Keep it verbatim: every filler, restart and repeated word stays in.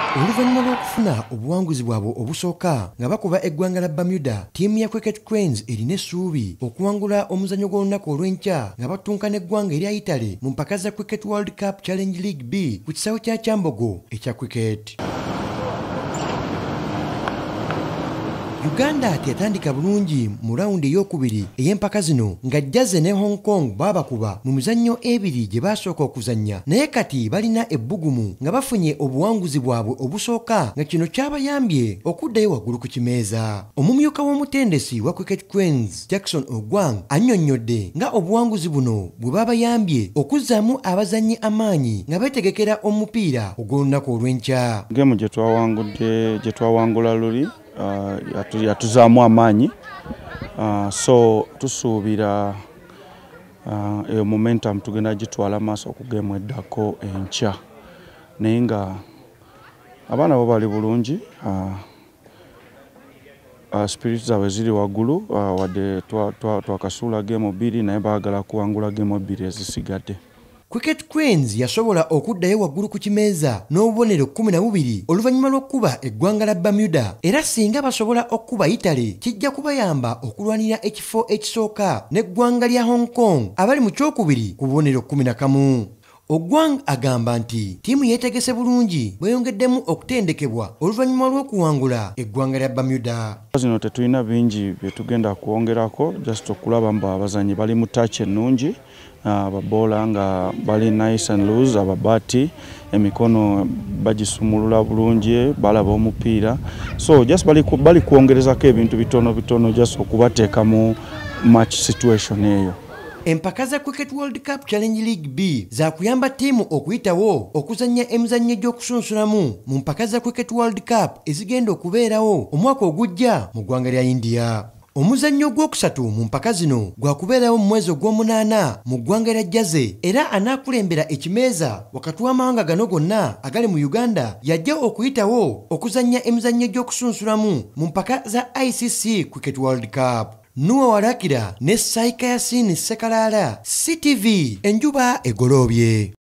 Oluvannyuma lw'okufuna obuwanguzi bwabwe obusooka nga bakuba eggwanga la Bermuda, ttiimu ya Cricket Cranes erina essuubi okuwangula omuzanyo gw'olunaku olw'enkya nga batunka n'eggwanga erya Italy mu mpaka za Cricket World Cup Challenge League B ku kisawe kya Kyambogo ekya cricket. Uganda yatandika bulungi mu rawundi ey'okubiri ey'empaka zino ng'ajjaze ne Hong Kong baabakuba mu mizannyo ebiri gye baasooka okuzannya, naye kati balina ebbugumu nga bafunye obuwanguzi bwabwe obusooka nga kino kyabayambye okuddayo waggulu ku kimeeza. Omumyuka w'omutendesi wa Cricket Cranes Jackson Ogwanga annyonnyodde nga obuwanguzi buno bwe babayambye okuzzaamu abazannyi amaanyi nga beetegekera omupiira ogw'olunaku olw'enkya. Gemu gye twawangudde gye twawangula luli Uh, yatuzaamu amaanyi uh, so tusuubira uh, eyo momentum tugenda gitwala maaso okugemu eddako enkya, naye nga abaana bo bali bulungi, uh, uh, spirit zaabwe ziri waggulu, uh, wadde twakasuula gemu bbiri naye baagala kuwangula gemu ebbiri ezisigadde. Cricket Cranes yasobola okuddayo waggulu ku kimeeza n'obubonero kumi na bubiri oluvannyuma lw'okkuba eggwanga la Bermuda, era singa basobola okkuba Italy kijja kubayamba okulwanira ekifo ekisooka n'eggwanga lya Hong Kong abali mu kyokubiri ku bubonero kumi na kamu. Ogwanga agamba nti ttiimu yeetegese bulungi bweyongeddemu okutendekebwa oluvannyuma lw'okuwangula eggwanga lya Bermuda. Zino tetulina bingi bye tugenda kwongerako, just okulaba mbu abazannyi bali mu touch ennungi, ababoola nga bali nice and loose, ababaati emikono bagisumulula bulungi, balaba omupiira, so just bali, bali kwongerezako ebintu bitono bitono just okubateeka mu match situation eyo. Empaka za Cricket World Cup Challenge League B za kuyamba ttiimu okuyitawo okuzannya emizannyo gy'okusunsulamu mu mpaka za Cricket World Cup ezigenda okubeerawo omwaka ogujja mu ggwanga lya India. Omuzannyo ogwokusatu mu mpaka zino gwakubeerawo mu mwezi ogw'omunaana mu ggwanga lya Jaze, era anaakulembera ekimeeza wakati w'amawanga gano gonna agali mu Uganda yajja okuyitawo okuzannya emizannyo gy'okusunsulamu mu mpaka za I C C Cricket World Cup. Nuwa Warakira ne Saika Yasini Sekalaala, C T V enjuba egoloobye.